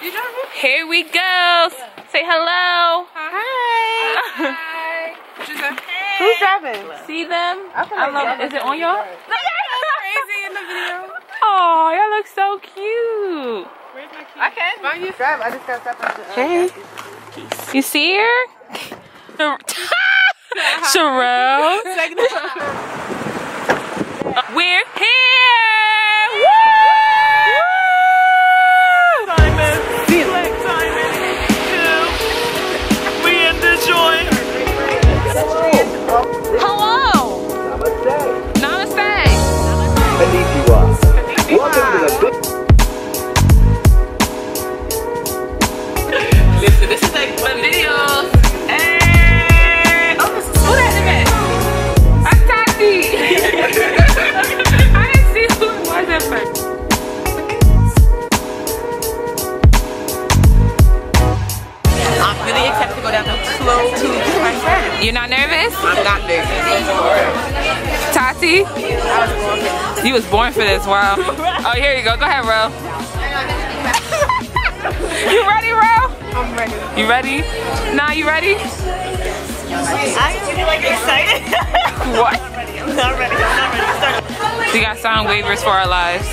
Here we go. Say hello. Hi. Who's driving? See them? I love. Is it on y'all? Crazy in the video. Oh, y'all look so cute. Where's my key? I can. Why you drive? I just got stuff into Hey. You see her? Sherelle. We're here. Woo! Simon. Select Simon. We in the joint. Hello. Namaste. Konnichiwa. Welcome to the big. Listen, this is like my videos. Hey! Oh, who that in it? That's Tati. I didn't see who it was at first. I'm really excited to go down the slow tube with my friend. You're not nervous? I'm not nervous. Tati? You was born for this, wow. Oh, here you go. Go ahead, Ro. You ready, Ro? I'm ready. You ready? Nah, you ready? I'm really like excited. What? I'm not ready. Start. We got signed waivers for our lives.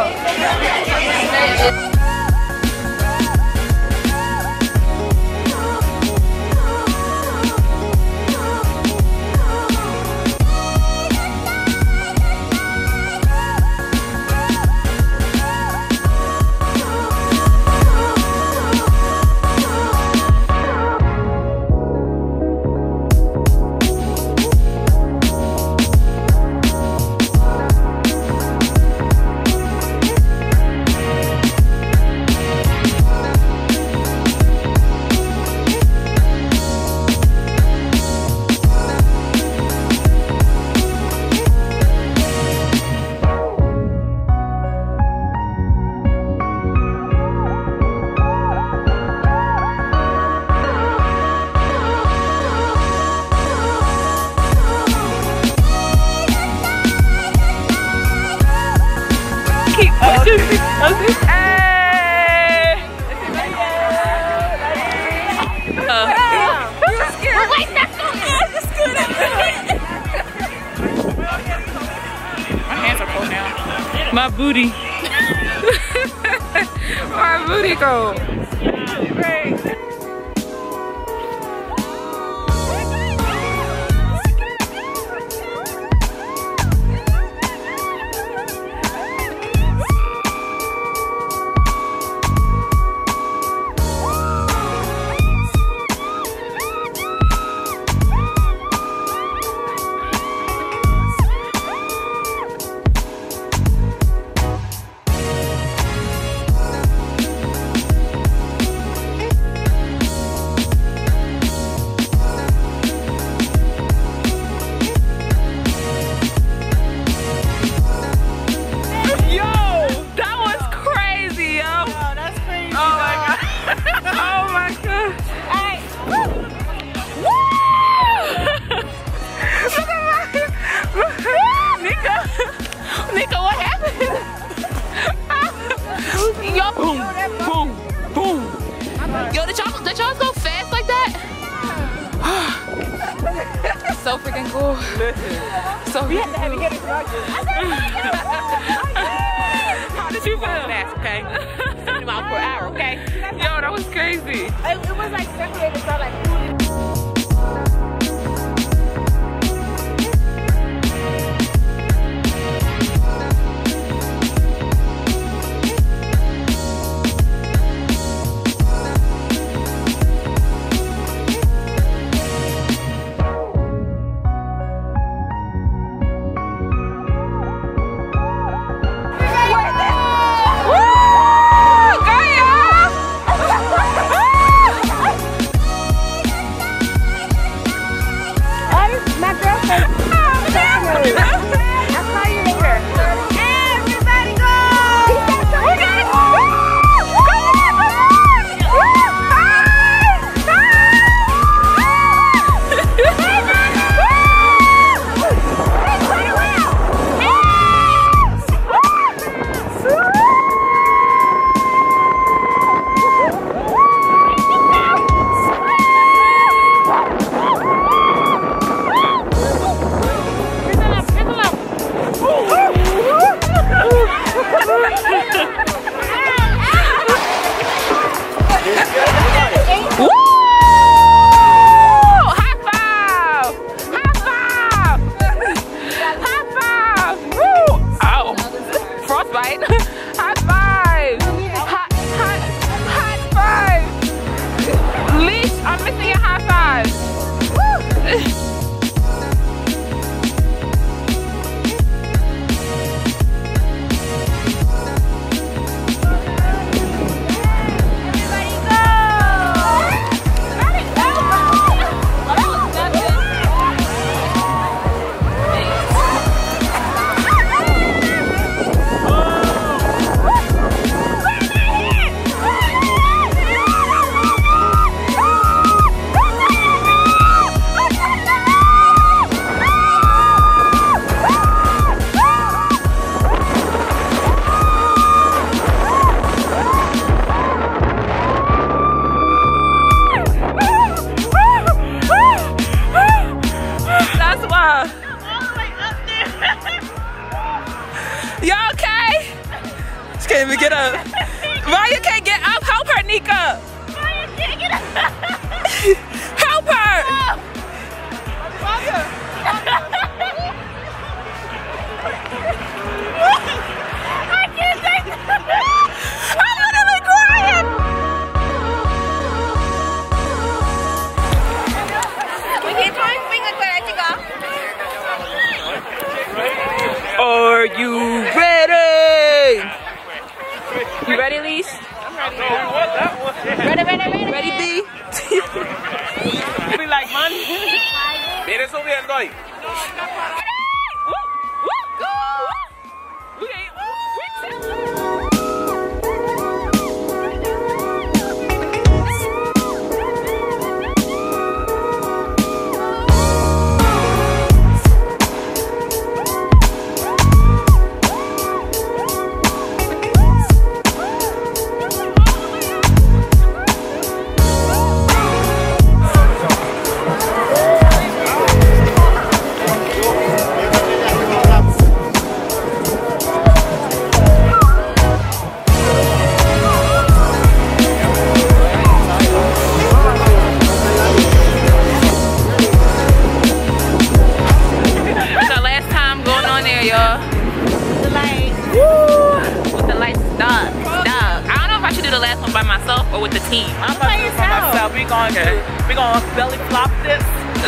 My booty. My booty go. So freaking cool. So we had to have it. How did you feel? Fast, okay? 70 miles per hour, okay? Yo, that was crazy. It was like separated, so like. Let me see your high fives. Woo! You okay? She can't even get up. Raya can't get up. Help her, Nika. Raya can't get up. Help her. Raya. I can't take it. I'm literally crying. We keep trying finger cutting. Are you ready? You ready, Lise? I'm ready. Ready, B? Be like, man. Mira subiendo ahí. By myself or with the team? I'm about to do it by myself. We gonna belly flop this.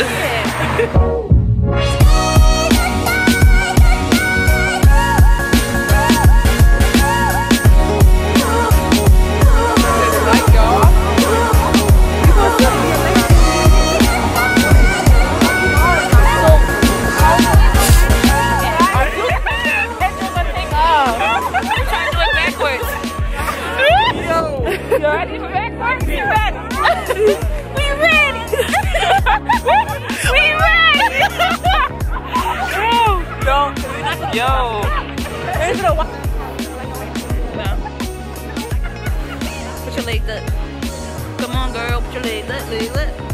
You ready for backwards? You ready? We ready. We ready. Yo. No. Put your leg up. Come on, girl. Put your leg up.